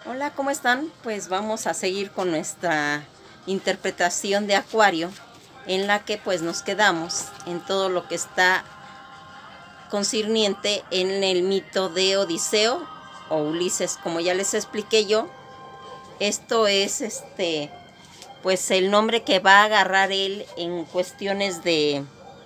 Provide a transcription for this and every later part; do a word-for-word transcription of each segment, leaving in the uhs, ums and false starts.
Hola, ¿cómo están? Pues vamos a seguir con nuestra interpretación de Acuario, en la que pues nos quedamos en todo lo que está concerniente en el mito de Odiseo o Ulises, como ya les expliqué yo. Esto es este pues el nombre que va a agarrar él en cuestiones de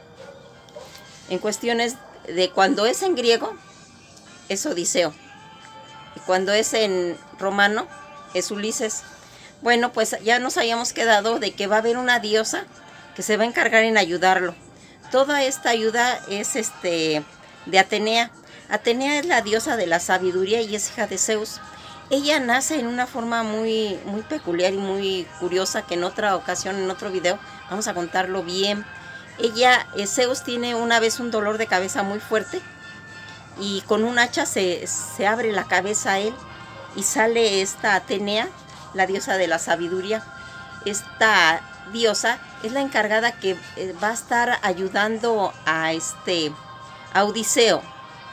en cuestiones de cuando es en griego es Odiseo y cuando es en romano es Ulises. Bueno, pues ya nos habíamos quedado de que va a haber una diosa que se va a encargar en ayudarlo. Toda esta ayuda es este de Atenea. Atenea es la diosa de la sabiduría y es hija de Zeus. Ella nace en una forma muy, muy peculiar y muy curiosa, que en otra ocasión, en otro video, vamos a contarlo bien. Ella, eh, Zeus tiene una vez un dolor de cabeza muy fuerte y con un hacha se, se abre la cabeza a él y sale esta Atenea, la diosa de la sabiduría. Esta diosa es la encargada que va a estar ayudando a este a Odiseo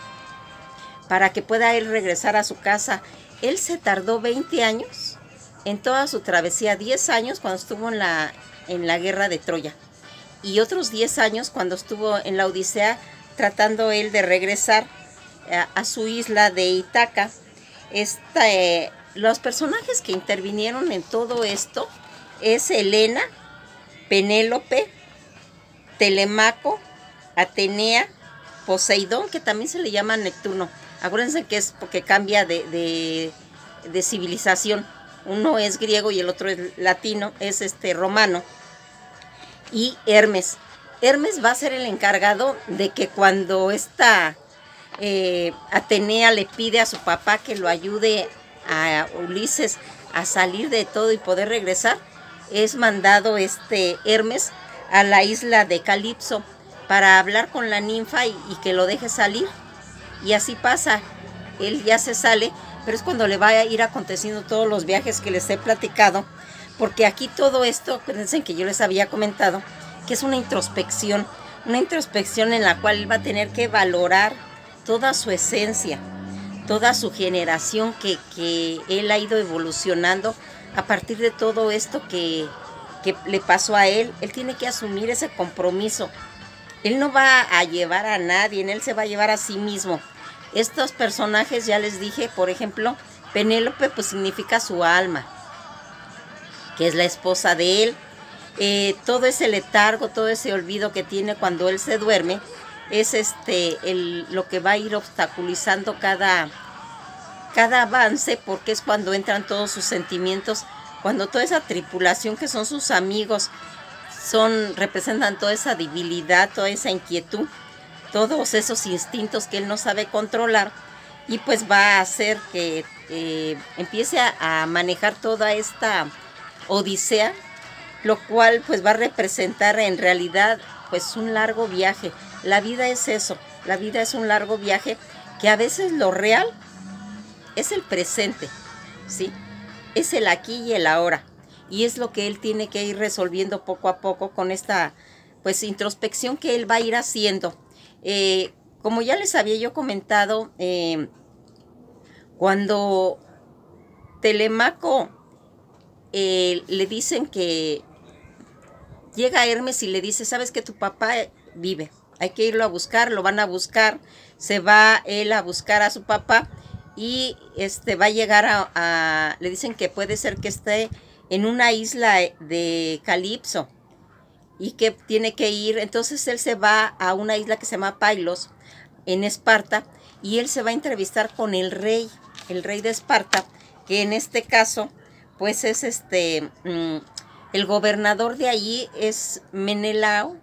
para que pueda él regresar a su casa. Él se tardó veinte años en toda su travesía, diez años cuando estuvo en la, en la guerra de Troya y otros diez años cuando estuvo en la Odisea tratando él de regresar a, a su isla de Ítaca. Esta, eh, los personajes que intervinieron en todo esto es Helena, Penélope, Telemaco, Atenea, Poseidón, que también se le llama Neptuno. Acuérdense que es porque cambia de, de, de civilización. Uno es griego y el otro es latino, es este romano. Y Hermes. Hermes va a ser el encargado de que cuando esta eh, Atenea le pide a su papá que lo ayude a Ulises a salir de todo y poder regresar, es mandado este Hermes a la isla de Calipso para hablar con la ninfa y, y que lo deje salir. Y así pasa, él ya se sale, pero es cuando le va a ir aconteciendo todos los viajes que les he platicado, porque aquí todo esto, acuérdense que yo les había comentado, que es una introspección, una introspección en la cual él va a tener que valorar toda su esencia, toda su generación que, que él ha ido evolucionando a partir de todo esto que, que le pasó a él. Él tiene que asumir ese compromiso. Él no va a llevar a nadie, él se va a llevar a sí mismo. Estos personajes, ya les dije, por ejemplo, Penélope pues significa su alma, que es la esposa de él. Eh, todo ese letargo, todo ese olvido que tiene cuando él se duerme, es este el, lo que va a ir obstaculizando cada, cada avance, porque es cuando entran todos sus sentimientos, cuando toda esa tripulación que son sus amigos, son, representan toda esa debilidad, toda esa inquietud, todos esos instintos que él no sabe controlar, y pues va a hacer que eh, empiece a, a manejar toda esta odisea, lo cual pues va a representar en realidad pues un largo viaje. La vida es eso, la vida es un largo viaje, que a veces lo real es el presente, ¿sí? Es el aquí y el ahora. Y es lo que él tiene que ir resolviendo poco a poco con esta pues introspección que él va a ir haciendo. Eh, como ya les había yo comentado, eh, cuando Telemaco eh, le dicen que llega Hermes y le dice, sabes que tu papá vive, hay que irlo a buscar, lo van a buscar, se va él a buscar a su papá y este va a llegar a, a le dicen que puede ser que esté en una isla de Calipso y que tiene que ir. Entonces él se va a una isla que se llama Pylos en Esparta y él se va a entrevistar con el rey, el rey de Esparta, que en este caso pues es este mmm, el gobernador de allí es Menelao.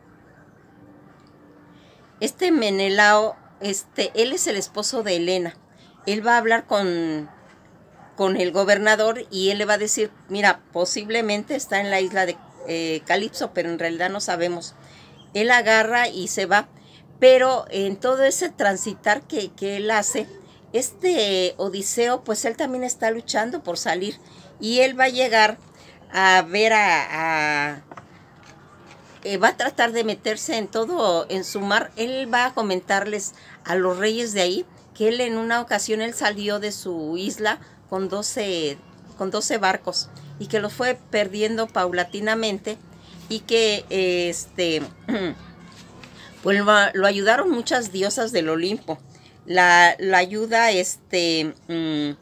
Este Menelao, este, él es el esposo de Helena. Él va a hablar con con el gobernador y él le va a decir, mira, posiblemente está en la isla de eh, Calipso, pero en realidad no sabemos. Él agarra y se va, pero en todo ese transitar que, que él hace, este Odiseo, pues él también está luchando por salir y él va a llegar a ver a... a eh, va a tratar de meterse en todo, en su mar. Él va a comentarles a los reyes de ahí que él en una ocasión él salió de su isla con doce, con doce barcos y que los fue perdiendo paulatinamente y que este, pues lo ayudaron muchas diosas del Olimpo. La, la ayuda este, um,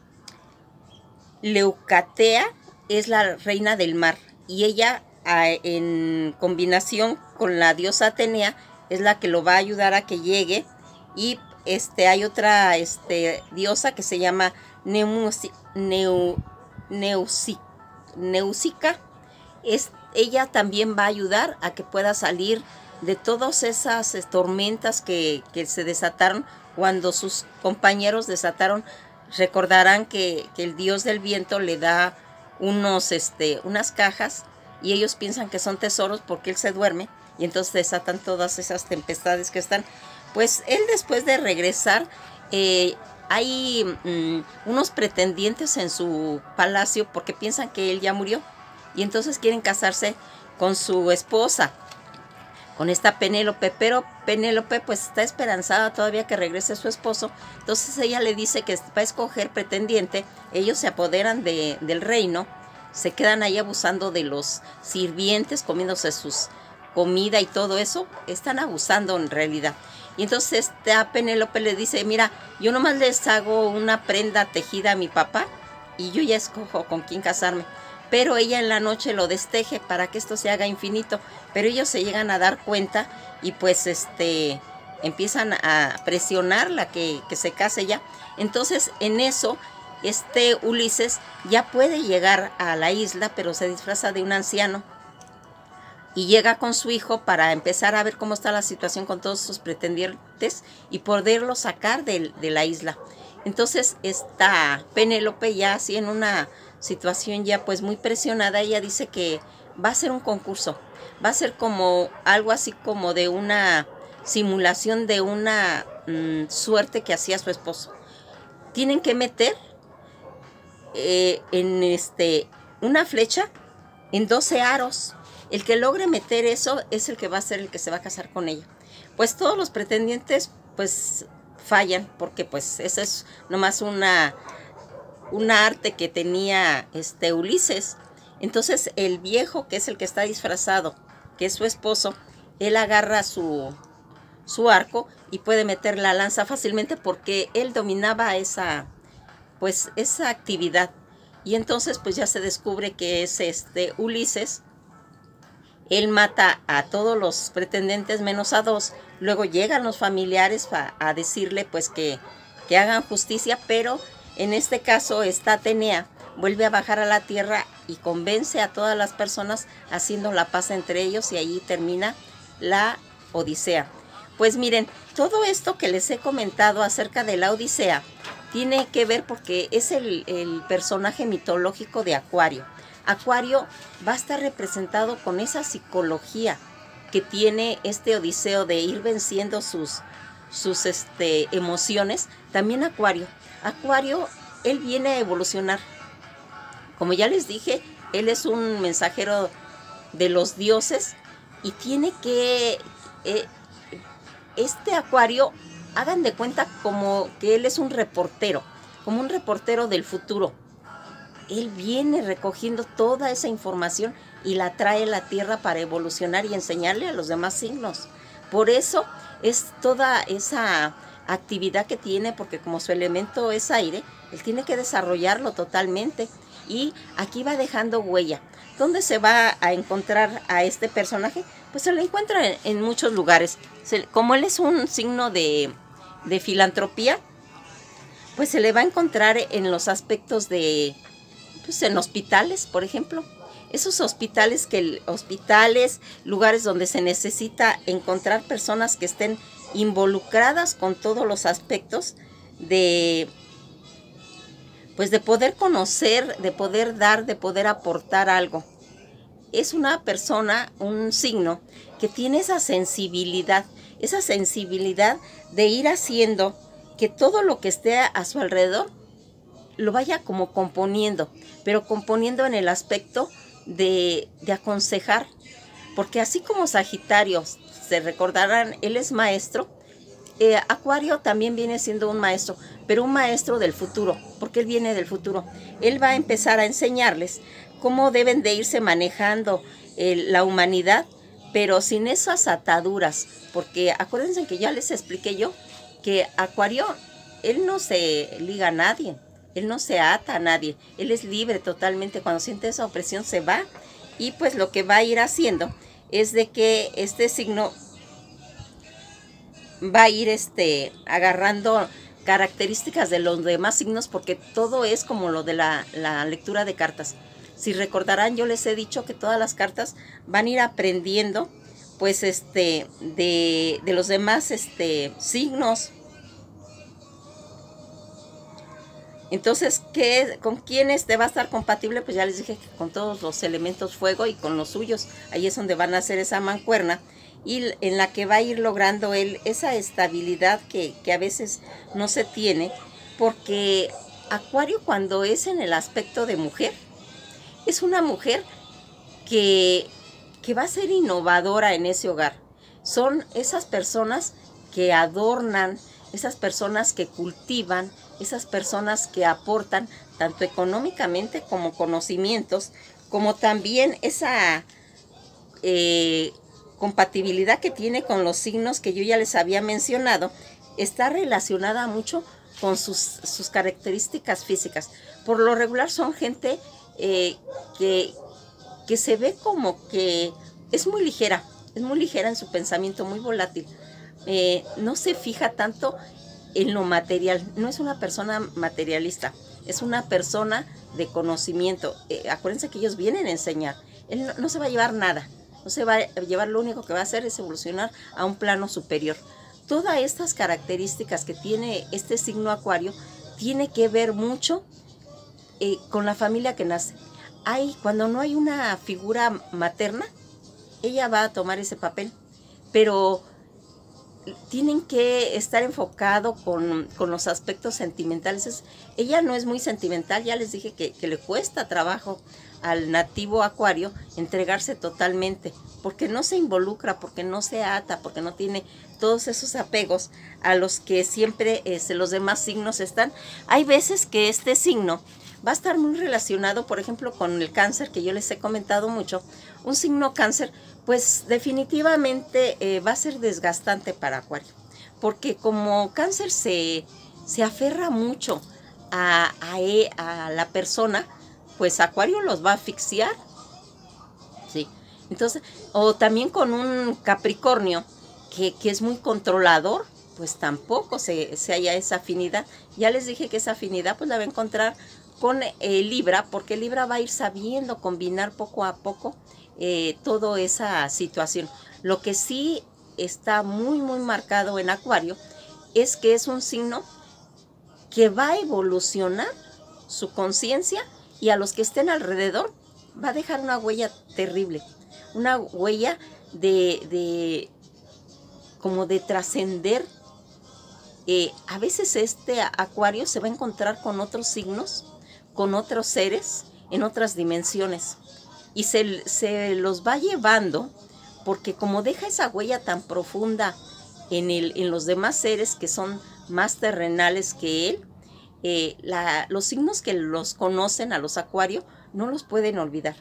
Leucatea es la reina del mar y ella a, en combinación con la diosa Atenea es la que lo va a ayudar a que llegue. Y este, hay otra este, diosa que se llama Neusi, Neu, Neusi, Neusica. Es, ella también va a ayudar a que pueda salir de todas esas eh, tormentas que, que se desataron cuando sus compañeros desataron. Recordarán que, que el dios del viento le da unos, este, unas cajas y ellos piensan que son tesoros porque él se duerme y entonces desatan todas esas tempestades que están. Pues él después de regresar, eh, hay mmm, unos pretendientes en su palacio porque piensan que él ya murió y entonces quieren casarse con su esposa, con esta Penélope, pero Penélope pues está esperanzada todavía que regrese su esposo. Entonces ella le dice que va a escoger pretendiente, ellos se apoderan de, del reino, se quedan ahí abusando de los sirvientes, comiéndose sus comida y todo eso, están abusando en realidad. Y entonces esta Penélope le dice, mira, yo nomás les hago una prenda tejida a mi papá y yo ya escojo con quién casarme. Pero ella en la noche lo desteje para que esto se haga infinito. Pero ellos se llegan a dar cuenta y pues este empiezan a presionarla que, que se case ya. Entonces en eso este Ulises ya puede llegar a la isla, pero se disfraza de un anciano. Y llega con su hijo para empezar a ver cómo está la situación con todos sus pretendientes y poderlo sacar de, de la isla. Entonces esta Penélope ya así en una situación ya pues muy presionada, ella dice que va a ser un concurso, va a ser como algo así como de una simulación de una mmm, suerte que hacía su esposo. Tienen que meter eh, en este, una flecha en doce aros. El que logre meter eso es el que va a ser el que se va a casar con ella. Pues todos los pretendientes pues fallan porque pues esa es nomás una... una arte que tenía este Ulises. Entonces el viejo, que es el que está disfrazado, que es su esposo, él agarra su, su arco y puede meter la lanza fácilmente porque él dominaba esa, pues, esa actividad. Y entonces pues ya se descubre que es este Ulises. Él mata a todos los pretendientes menos a dos. Luego llegan los familiares a, a decirle pues que, que hagan justicia, pero en este caso, esta Atenea vuelve a bajar a la tierra y convence a todas las personas haciendo la paz entre ellos y ahí termina la Odisea. Pues miren, todo esto que les he comentado acerca de la Odisea tiene que ver porque es el, el personaje mitológico de Acuario. Acuario va a estar representado con esa psicología que tiene este Odiseo de ir venciendo sus, sus este, emociones. También Acuario. Acuario, él viene a evolucionar. Como ya les dije, él es un mensajero de los dioses y tiene que... Eh, este Acuario, hagan de cuenta como que él es un reportero, como un reportero del futuro. Él viene recogiendo toda esa información y la trae a la Tierra para evolucionar y enseñarle a los demás signos. Por eso es toda esa actividad que tiene, porque como su elemento es aire, él tiene que desarrollarlo totalmente y aquí va dejando huella. ¿Dónde se va a encontrar a este personaje? Pues se lo encuentra en, en muchos lugares. Se, como él es un signo de, de filantropía, pues se le va a encontrar en los aspectos de, pues en hospitales, por ejemplo. Esos hospitales, que hospitales, lugares donde se necesita encontrar personas que estén involucradas con todos los aspectos de, pues de poder conocer, de poder dar, de poder aportar algo. Es una persona, un signo, que tiene esa sensibilidad, esa sensibilidad de ir haciendo que todo lo que esté a su alrededor lo vaya como componiendo, pero componiendo en el aspecto de, de aconsejar, porque así como Sagitario, se recordarán, él es maestro, eh, Acuario también viene siendo un maestro, pero un maestro del futuro, porque él viene del futuro. Él va a empezar a enseñarles cómo deben de irse manejando eh, la humanidad, pero sin esas ataduras, porque acuérdense que ya les expliqué yo que Acuario, él no se liga a nadie, él no se ata a nadie, él es libre totalmente. Cuando siente esa opresión se va, y pues lo que va a ir haciendo es de que este signo va a ir este, agarrando características de los demás signos, porque todo es como lo de la, la lectura de cartas. Si recordarán, yo les he dicho que todas las cartas van a ir aprendiendo pues este de, de los demás este, signos. Entonces, ¿qué, ¿con quiénes te va a estar compatible? Pues ya les dije que con todos los elementos fuego y con los suyos. Ahí es donde van a hacer esa mancuerna, y en la que va a ir logrando él esa estabilidad que, que a veces no se tiene, porque Acuario, cuando es en el aspecto de mujer, es una mujer que, que va a ser innovadora en ese hogar. Son esas personas que adornan, esas personas que cultivan, esas personas que aportan tanto económicamente como conocimientos, como también esa eh, compatibilidad que tiene con los signos que yo ya les había mencionado. Está relacionada mucho con sus, sus características físicas. Por lo regular son gente eh, que, que se ve como que es muy ligera, es muy ligera en su pensamiento, muy volátil. Eh, no se fija tanto en lo material, no es una persona materialista, es una persona de conocimiento. Eh, acuérdense que ellos vienen a enseñar, él no, no se va a llevar nada, no se va a llevar, lo único que va a hacer es evolucionar a un plano superior. Todas estas características que tiene este signo Acuario tiene que ver mucho eh, con la familia que nace. Hay, cuando no hay una figura materna, ella va a tomar ese papel, pero tienen que estar enfocado con, con los aspectos sentimentales. Es, ella no es muy sentimental, ya les dije que, que le cuesta trabajo al nativo Acuario entregarse totalmente, porque no se involucra, porque no se ata, porque no tiene todos esos apegos a los que siempre este, los demás signos están. Hay veces que este signo va a estar muy relacionado, por ejemplo, con el Cáncer, que yo les he comentado mucho. Un signo Cáncer, pues definitivamente eh, va a ser desgastante para Acuario, porque como Cáncer se, se aferra mucho a, a, a la persona, pues Acuario los va a asfixiar, ¿sí? Entonces, o también con un Capricornio, que, que es muy controlador, pues tampoco se, se haya esa afinidad. Ya les dije que esa afinidad pues la va a encontrar con eh, Libra, porque Libra va a ir sabiendo combinar poco a poco eh, toda esa situación. Lo que sí está muy muy marcado en Acuario es que es un signo que va a evolucionar su conciencia, y a los que estén alrededor va a dejar una huella terrible, una huella de, de como de trascender. Eh, a veces este Acuario se va a encontrar con otros signos, con otros seres en otras dimensiones, y se, se los va llevando, porque como deja esa huella tan profunda en, el, en los demás seres que son más terrenales que él, eh, la, los signos que los conocen a los Acuario no los pueden olvidar.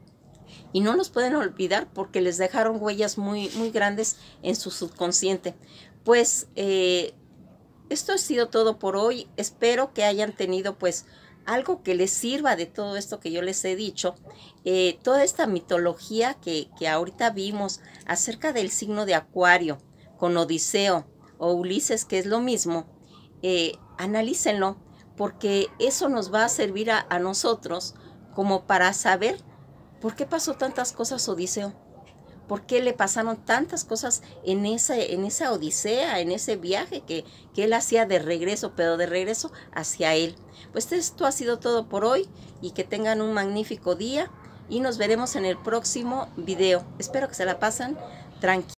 Y no los pueden olvidar porque les dejaron huellas muy, muy grandes en su subconsciente. Pues eh, esto ha sido todo por hoy. Espero que hayan tenido pues algo que les sirva de todo esto que yo les he dicho. Eh, toda esta mitología que, que ahorita vimos acerca del signo de Acuario con Odiseo o Ulises, que es lo mismo, eh, analícenlo, porque eso nos va a servir a, a nosotros como para saber por qué pasó tantas cosas Odiseo. ¿Por qué le pasaron tantas cosas en esa, en esa odisea, en ese viaje que, que él hacía de regreso, pero de regreso hacia él? Pues esto ha sido todo por hoy, y que tengan un magnífico día, y nos veremos en el próximo video. Espero que se la pasen tranquilos.